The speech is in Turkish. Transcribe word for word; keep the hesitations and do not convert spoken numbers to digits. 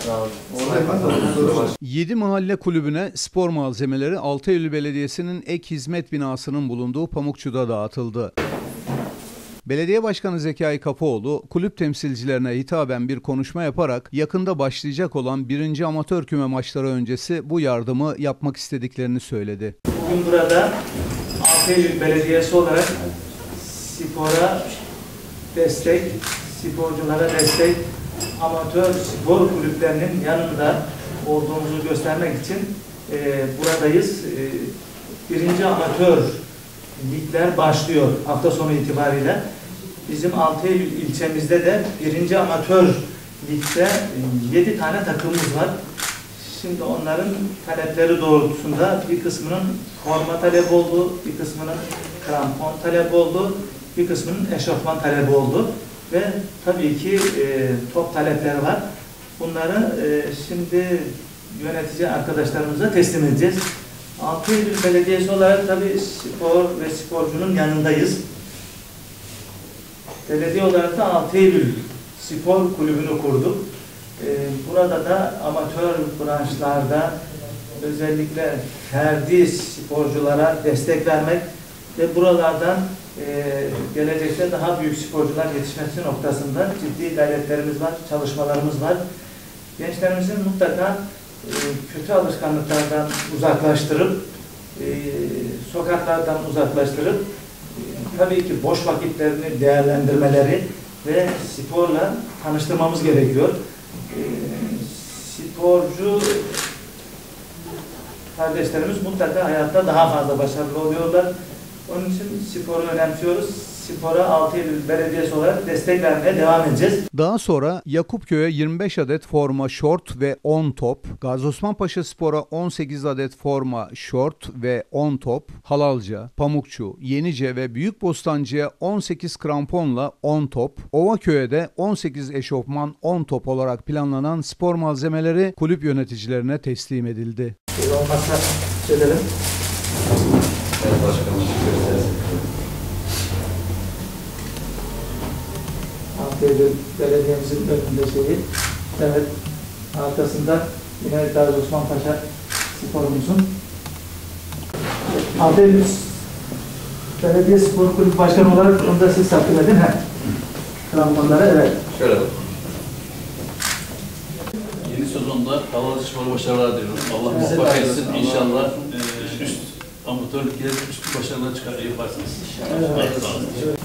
yedi Mahalle Kulübü'ne spor malzemeleri altı Eylül Belediyesi'nin ek hizmet binasının bulunduğu Pamukçu'da dağıtıldı. Belediye Başkanı Zekai Kapıoğlu, kulüp temsilcilerine hitaben bir konuşma yaparak yakında başlayacak olan birinci amatör küme maçları öncesi bu yardımı yapmak istediklerini söyledi. Bugün burada altı Eylül Belediyesi olarak spora destek, sporculara destek, amatör spor kulüplerinin yanında olduğumuzu göstermek için e, buradayız. E, birinci amatör ligler başlıyor hafta sonu itibariyle. Bizim altı Eylül ilçemizde de birinci amatör ligde yedi tane takımımız var. Şimdi onların talepleri doğrultusunda bir kısmının forma talebi oldu, bir kısmının krampon talebi oldu, bir kısmının eşofman talebi oldu. Ve tabii ki e, top talepleri var. Bunları e, şimdi yönetici arkadaşlarımıza teslim edeceğiz. altı Eylül Belediyesi olarak tabii spor ve sporcunun yanındayız. Belediye olarak da altı Eylül Spor Kulübü'nü kurduk. Ee, burada da amatör branşlarda özellikle ferdi sporculara destek vermek ve buralardan e, gelecekte daha büyük sporcular yetişmesi noktasında ciddi gayretlerimiz var, çalışmalarımız var. Gençlerimizin mutlaka e, kötü alışkanlıklardan uzaklaştırıp, e, sokaklardan uzaklaştırıp, e, tabii ki boş vakitlerini değerlendirmeleri ve sporla tanıştırmamız gerekiyor. E, sporcu kardeşlerimiz mutlaka hayatta daha fazla başarılı oluyorlar. Onun için sporu önemsiyoruz. Spora altı Eylül Belediyesi olarak destek vermeye devam edeceğiz. Daha sonra Yakupköy'e yirmi beş adet forma, şort ve on top, Gazi Osman Paşa Spor'a on sekiz adet forma, şort ve on top, Halalca, Pamukçu, Yenice ve Büyükbostancı'ya on sekiz kramponla on top, Ovaköy'e de on sekiz eşofman, on top olarak planlanan spor malzemeleri kulüp yöneticilerine teslim edildi. Olmazsa söylerim. Evet başkanım. altı Eylül Belediye'mizin önünde şeyi. Evet, arkasında yine Gazi Osman Paşa sporumuzun. altı Eylül Belediye Spor Kulübü Başkanı olarak onu da siz takdim edin. He. Kramponlara, evet. Şöyle bak. Yeni sezonda havalı spor başarılar diliyorum. Allah bizi bak etsin. İnşallah e, üst amatörlükleri üst başarılar çıkar yaparsınız. Evet. Sağ olun.